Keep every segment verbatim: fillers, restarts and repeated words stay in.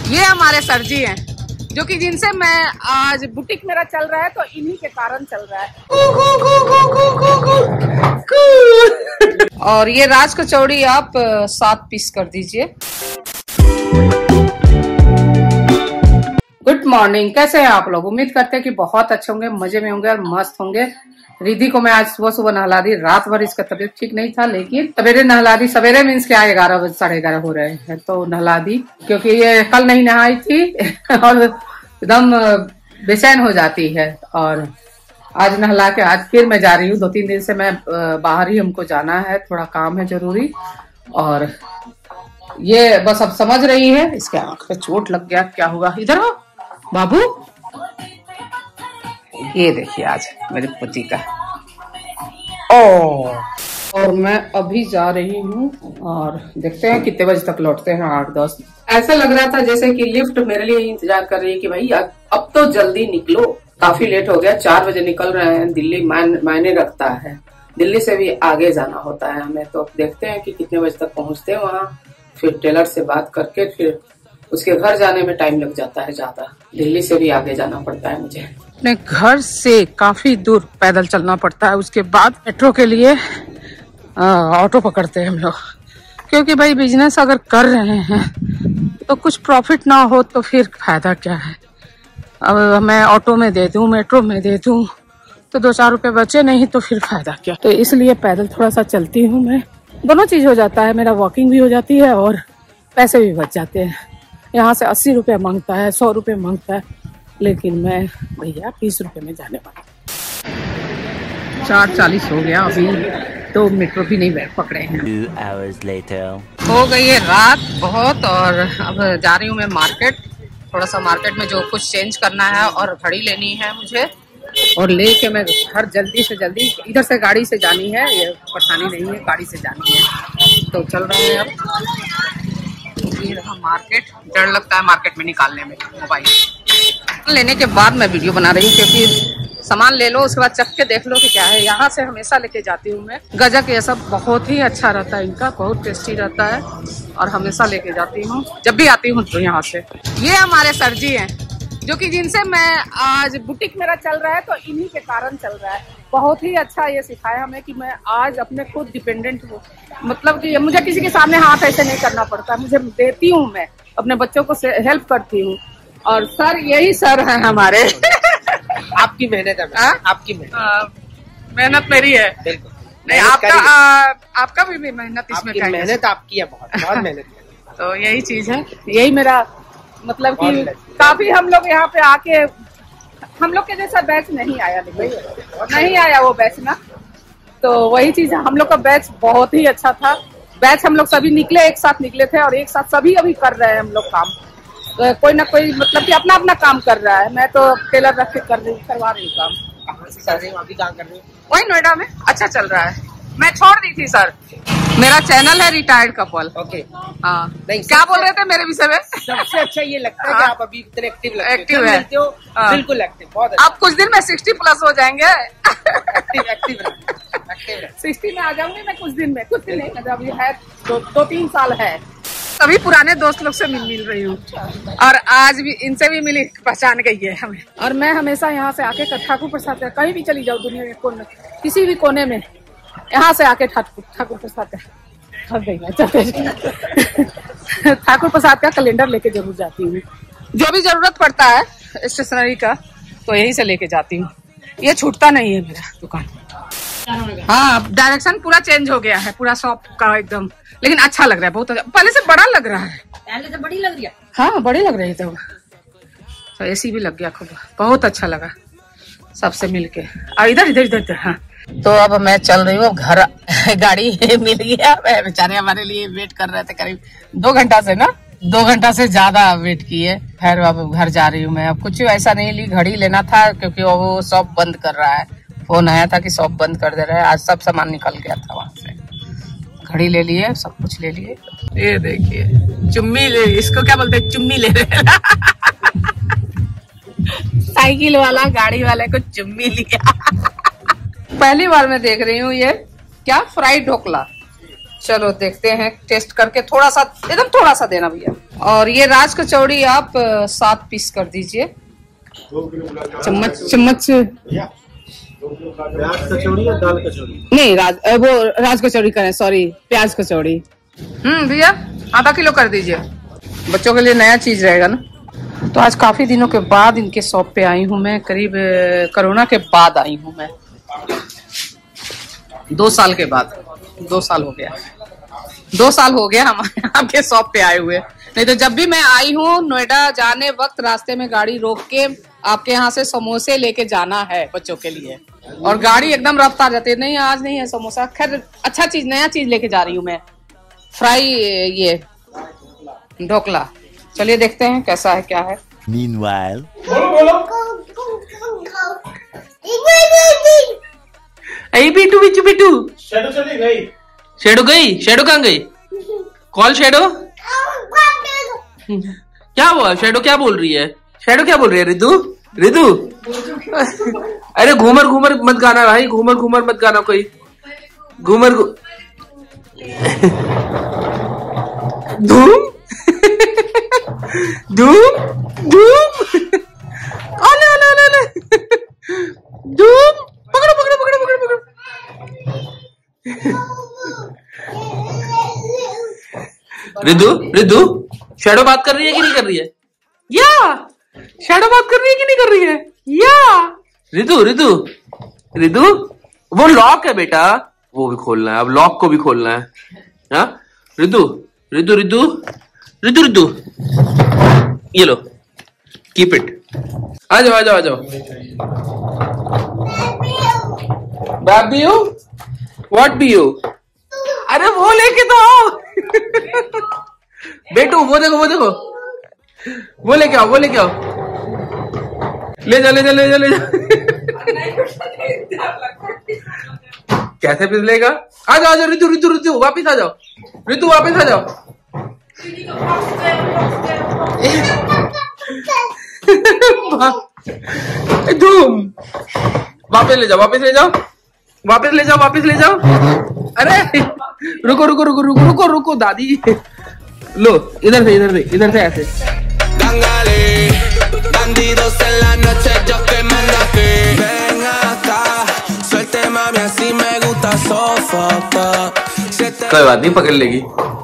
ये हमारे सर जी हैं जो कि जिनसे मैं आज बुटीक मेरा चल रहा है तो इन्हीं के कारण चल रहा है। और ये राज कचौड़ी आप सात पीस कर दीजिए। गुड मॉर्निंग, कैसे हैं आप लोग? उम्मीद करते हैं कि बहुत अच्छे होंगे, मजे में होंगे और मस्त होंगे। रिद्धि को मैं आज सुबह सुबह नहला दी। रात भर इसका तबीयत ठीक नहीं था, लेकिन सवेरे नहला दी। सवेरे मीन्स क्या ग्यारह बजे साढ़े ग्यारह हो रहे हैं तो नहला दी, क्योंकि ये कल नहीं नहाई थी और एकदम बेचैन हो जाती है। और आज नहला के आज फिर मैं जा रही हूँ। दो तीन दिन से मैं बाहर ही, हमको जाना है, थोड़ा काम है जरूरी। और ये बस अब समझ रही है। इसके आंख पे चोट लग गया, क्या हुआ? इधर हो बाबू। ये देखिए आज मेरे पति का। ओ, और मैं अभी जा रही हूँ और देखते हैं कितने बजे तक लौटते हैं। आठ दस। ऐसा लग रहा था जैसे कि लिफ्ट मेरे लिए इंतजार कर रही है कि भाई अब तो जल्दी निकलो। काफी लेट हो गया, चार बजे निकल रहे हैं। दिल्ली मायने रखता है, दिल्ली से भी आगे जाना होता है हमें। तो देखते हैं कि कितने बजे तक पहुंचते हैं वहाँ। फिर टेलर से बात करके फिर उसके घर जाने में टाइम लग जाता है ज्यादा। दिल्ली से भी आगे जाना पड़ता है मुझे। अपने घर से काफी दूर पैदल चलना पड़ता है। उसके बाद मेट्रो के लिए ऑटो पकड़ते हैं हम लोग, क्योंकि भाई बिजनेस अगर कर रहे हैं तो कुछ प्रॉफिट ना हो तो फिर फायदा क्या है। अब मैं ऑटो में दे दूं, मेट्रो में दे दूं तो दो चार रुपए बचे नहीं तो फिर फायदा क्या। तो इसलिए पैदल थोड़ा सा चलती हूँ मैं। दोनों चीज हो जाता है, मेरा वॉकिंग भी हो जाती है और पैसे भी बच जाते हैं। यहाँ से अस्सी रुपए मांगता है, सौ रुपए मांगता है, लेकिन मैं भैया बीस रुपए में जाने वाला। चार चालीस हो गया, अभी तो मेट्रो भी नहीं बैठ पकड़े हैं। Two hours later. हो गई है रात बहुत, और अब जा रही हूँ मैं मार्केट। थोड़ा सा मार्केट में जो कुछ चेंज करना है और घड़ी लेनी है मुझे, और लेके मैं घर जल्दी से जल्दी। इधर से गाड़ी से जानी है, ये परेशानी नहीं है, गाड़ी से जानी है। तो चल रहे हैं अब। ये रहा मार्केट। डर लगता है मार्केट में निकालने में मोबाइल। लेने के बाद मैं वीडियो बना रही हूँ, क्योंकि सामान ले लो उसके बाद चख के देख लो कि क्या है। यहाँ से हमेशा लेके जाती हूँ मैं। गजक ये सब बहुत ही अच्छा रहता है, इनका बहुत टेस्टी रहता है और हमेशा लेके जाती हूँ जब भी आती हूँ तो यहाँ से। ये हमारे सर जी हैं जो कि जिनसे मैं आज बुटीक मेरा चल रहा है तो इन्हीं के कारण चल रहा है। बहुत ही अच्छा ये सिखाया हमें कि मैं आज अपने खुद डिपेंडेंट हूँ। मतलब कि मुझे किसी के सामने हाथ ऐसे नहीं करना पड़ता, मुझे देती हूँ, मैं अपने बच्चों को हेल्प करती हूँ। और सर यही सर हैं हमारे। आपकी मेहनत है, आ? आपकी मेहनत मेहनत मेरी है बिल्कुल नहीं, आपका आ, आपका भी, भी मेहनत इसमें। मेहनत आपकी है, बहुत बहुत मेहनत है। तो यही चीज है, यही मेरा मतलब कि काफी हम लोग यहाँ पे आके, हम लोग के जैसा बैच नहीं आया, लेकिन नहीं आया वो बैच ना। तो वही चीज है, हम लोग का बैच बहुत ही अच्छा था। बैच हम लोग सभी निकले, एक साथ निकले थे और एक साथ सभी अभी कर रहे हैं हम लोग काम। तो कोई ना कोई मतलब कि अपना अपना काम कर रहा है। मैं तो टेलर रख के कर रही करवा रही हूँ काम। कर रही हूँ अभी, काम कर रही हूँ वही नोएडा में। अच्छा चल रहा है। मैं छोड़ दी थी सर, मेरा चैनल है रिटायर्ड कपल। ओके हाँ, नहीं क्या बोल रहे थे मेरे विषय में? सबसे अच्छा ये लगता है कि आप अभी इतने एक्टिव लगते एक्टिव है। बिल्कुल एक्टिव, बहुत अच्छा। आप कुछ दिन में सिक्सटी प्लस हो जाएंगे। एक्टिव एक्टिव एक्टिव सिक्सटी में आ जाऊंगी मैं कुछ दिन में। कुछ दिन नहीं, मतलब अभी है दो, दो तीन साल है। सभी पुराने दोस्त लोग से मिल मिल रही हूँ और आज भी इनसे भी मिली, पहचान गई है हमें। और मैं हमेशा यहाँ से आके ठाकुर प्रसाद का, कहीं भी चली जाऊँ दुनिया के कोने, किसी भी कोने में, यहाँ से आके ठाकुर ठाकुर प्रसाद का ठाकुर प्रसाद का कैलेंडर लेके जरूर जाती हूँ। जो भी जरूरत पड़ता है स्टेशनरी का तो यही से लेके जाती हूँ। ये छूटता नहीं है मेरा दुकान। हाँ, डायरेक्शन पूरा चेंज हो गया है, पूरा शॉप का एकदम। लेकिन अच्छा लग रहा है, बहुत अच्छा। पहले से बड़ा लग रहा है। पहले से बड़ी लग रही है। हाँ, बड़ी लग रही थी। तो एसी भी लग गया खूब, बहुत अच्छा लगा सबसे मिलके। और इधर इधर इधर हाँ। तो अब मैं चल रही हूँ घर। गाड़ी मिल गया, बेचारे हमारे लिए वेट कर रहे थे करीब दो घंटा से ना, दो घंटा से ज्यादा वेट किए। खैर अब घर जा रही हूँ मैं। अब कुछ ऐसा नहीं ली, घड़ी लेना था क्योंकि वो शॉप बंद कर रहा है। फोन आया था कि शॉप बंद कर दे रहा है। आज सब सामान निकल गया था वहां से। घड़ी ले लिए, सब कुछ ले लिए। ये देखिए चुम्मी ले, इसको क्या बोलते हैं, चुम्मी ले रहे। साइकिल वाला गाड़ी वाले को चुम्मी लिया। पहली बार मैं देख रही हूँ ये क्या, फ्राइड ढोकला। चलो देखते हैं, टेस्ट करके। थोड़ा सा, एकदम थोड़ा सा देना भैया। और ये राज कचौड़ी आप सात पीस कर दीजिए। चम्मच चम्मच प्याज कचौड़ी या दाल कचौड़ी? नहीं, राज वो राज कचौड़ी करें, सॉरी प्याज कचौड़ी। हम्म भैया आधा किलो कर दीजिए, बच्चों के लिए नया चीज रहेगा ना। तो आज काफी दिनों के बाद इनके शॉप पे आई हूँ मैं, करीब कोरोना के बाद आई हूँ मैं, दो साल के बाद। दो साल हो गया दो साल हो गया हमारे यहाँ के शॉप पे आए हुए। नहीं तो जब भी मैं आई हूँ नोएडा जाने वक्त रास्ते में गाड़ी रोक के आपके यहाँ से समोसे लेके जाना है बच्चों के लिए, और गाड़ी एकदम रफ्तार जाती है। नहीं आज नहीं है समोसा, खैर अच्छा चीज नया चीज लेके जा रही हूँ मैं, फ्राई ये ढोकला। चलिए देखते हैं कैसा है क्या है। Meanwhile, अरे बिटू बिटू बिटू शेडो चली गई। शेडो गई? शेडो कहाँ गई? Call Shadow. क्या हुआ? शेडो क्या बोल रही है? शेडो क्या बोल रही है? रिदू रिदू अरे घूमर घूमर मत गाना भाई, घूमर घूमर मत गाना कोई। घूमर घू... धूम धूम धूम अले अले अले अले धूम पकड़ो पकड़ो पकड़ो पकड़ो पकड़ो। रिदू रिदू शैडो बात कर रही है कि नहीं कर रही है? या शैडो बात कर रही है कि नहीं कर रही है? या रिदू रिदू रिदू वो लॉक है बेटा, वो भी खोलना है, अब लॉक को भी खोलना है। हाँ रिदू रिदू रिदू रिदू रिदू ये लो, कीप इट। आ जाओ आ जाओ आ जाओ। Bobby you what be you? अरे वो लेके तो आओ बेटू, वो देखो वो देखो, वो लेके आओ वो लेके आओ, ले जा ले जा ले जा ले जा। कैसे फिसलेगा? आ जाओ आ जाओ रितु रितु रितु वापिस आ जाओ, रितु वापिस आ जाओ। धूम वापिस ले जाओ वापिस ले जाओ वापिस ले जाओ वापिस ले जाओ। अरे रुको रुको रुको रुको रुको रुको दादी, लो इधर से इधर से इधर से ऐसे। कोई बात नहीं, पकड़ लेगी।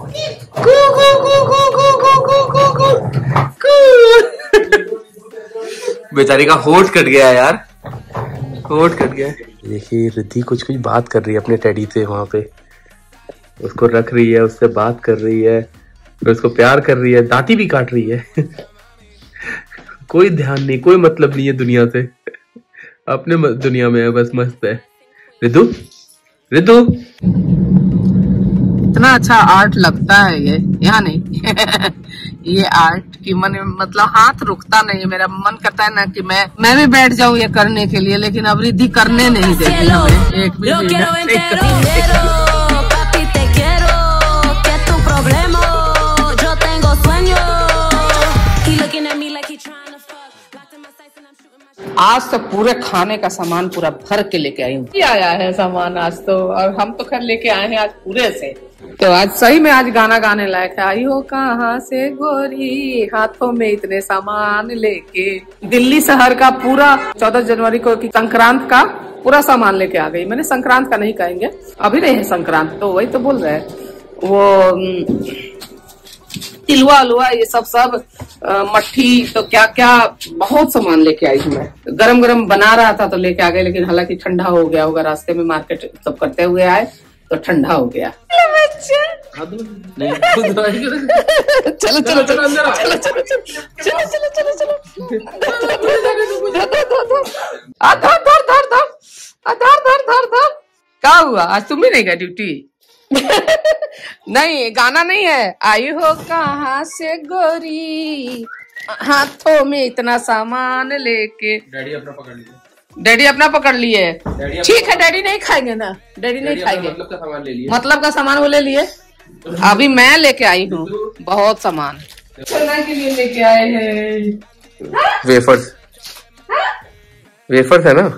बेचारी का होठ कट गया यार, होठ कट गया। देखिए रिद्धि कुछ कुछ बात कर रही है अपने टेडी से, वहां पे उसको रख रही है, उससे बात कर रही है, फिर उसको प्यार कर रही है, दांती भी काट रही है। कोई ध्यान नहीं, कोई मतलब नहीं है दुनिया से, अपने दुनिया में है, बस मस्त है। रिद्धु रिद्धु इतना अच्छा आर्ट लगता है ये, यहाँ नहीं। ये आर्ट की मन मतलब हाथ रुकता नहीं है, मेरा मन करता है ना कि मैं मैं भी बैठ जाऊँ ये करने के लिए, लेकिन अब रिद्धि करने नहीं देती हमें एक भी। आज तो पूरे खाने का सामान पूरा भर के लेके आई हूँ, आया है सामान आज तो, और हम तो खैर लेके आए हैं आज पूरे से। तो आज सही में आज गाना गाने लायक है। आई हो कहाँ से गोरी हाथों में इतने सामान लेके, दिल्ली शहर का पूरा चौदह जनवरी को की संक्रांत का पूरा सामान लेके आ गई। मैंने संक्रांत का नहीं कहेंगे, अभी नहीं है संक्रांत, तो वही तो बोल रहे हैं। वो तिलवा अलुआ ये सब सब आ, मट्ठी तो क्या क्या बहुत सामान लेके आई हूँ मैं। गरम गरम बना रहा था तो लेके आ गए, लेकिन हालांकि ठंडा हो गया होगा, रास्ते में मार्केट सब करते हुए आए तो ठंडा हो गया। चलो चलो चलो चलो चलो चलो चलो चलो चलो चलो। क्या हुआ आज तुम भी नहीं गए ड्यूटी? नहीं गाना नहीं है। आई हो कहाँ से गोरी हाथों में इतना सामान लेके। डैडी अपना पकड़ लिए, डैडी अपना पकड़ लिए, ठीक है डैडी नहीं खाएंगे ना, डैडी नहीं खाएंगे, मतलब का सामान ले लिए, मतलब का सामान वो ले लिए। अभी मैं लेके आई हूँ बहुत सामान के लिए लेके आए हैं। वेफर्स वेफर्स है ना।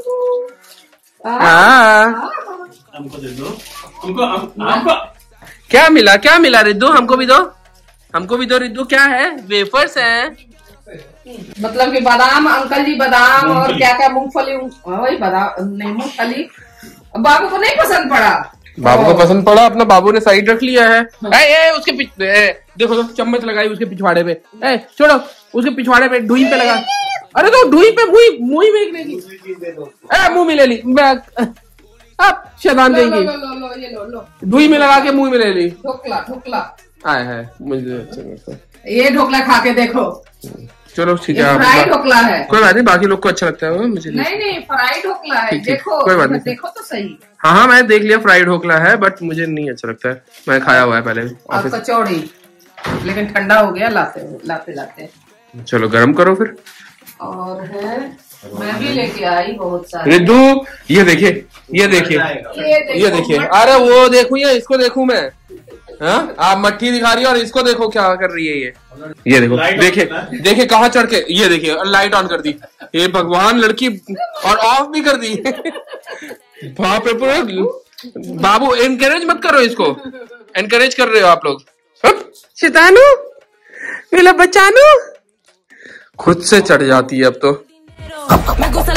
हाँ हमको दे दो, हमको हमको क्या मिला क्या मिला रिद्धू? हमको भी दो, हमको भी दो रिद्धू। क्या है? वेफर्स हैं। मतलब कि बादाम, अंकल जी बादाम और क्या क्या मूंगफली, वही बादाम नहीं मूंगफली। बाबू को नहीं पसंद पड़ा। बाबू को पसंद पड़ा, अपना बाबू ने साइड रख लिया है। ए, ए, उसके पीछे देखो तो चम्मच लगाई उसके पिछवाड़े पे। ए, छोड़ो, उसके पिछवाड़े पे ढूई पे लगा। अरे तो ढूई पे मुई मुई में एक नहीं, मुंह में ले ली। अब शैतान देंगी, ढूई में लगा के मुंह में ले ली। ढोकला ढोकला आए है, मुझे अच्छा लगता है ये ढोकला, खा के देखो। चलो ठीक है, फ्राई ढोकला है। कोई बात नहीं, बाकी लोग को अच्छा लगता है वो, मुझे नहीं नहीं फ्राई ढोकला है। देखो कोई बात नहीं, देखो तो सही। हाँ हाँ मैं देख लिया, फ्राइड ढोकला है, बट मुझे नहीं अच्छा लगता है। मैं खाया हुआ है पहले। और कचौड़ी, लेकिन ठंडा हो गया लाते लाते लाते। चलो गरम करो फिर। और है मैं भी लेके आई बहुत सारे। रिद्धू ये देखिए, ये देखिए, ये देखिए। अरे वो देखूं या इसको देखूं मैं? हाँ, आप मट्ठी दिखा रही हो और इसको देखो क्या कर रही है ये। ये देखो, देखिए देखिए कहाँ चढ़ के, ये देखिए लाइट ऑन कर दी। ये भगवान, लड़की, और ऑफ भी कर दी। बाप रे, पूरे बाबू एनकरेज मत करो इसको, एनकरेज कर रहे हो आप लोग। शैतानू, मेरा बचानू, खुद से चढ़ जाती है अब तो।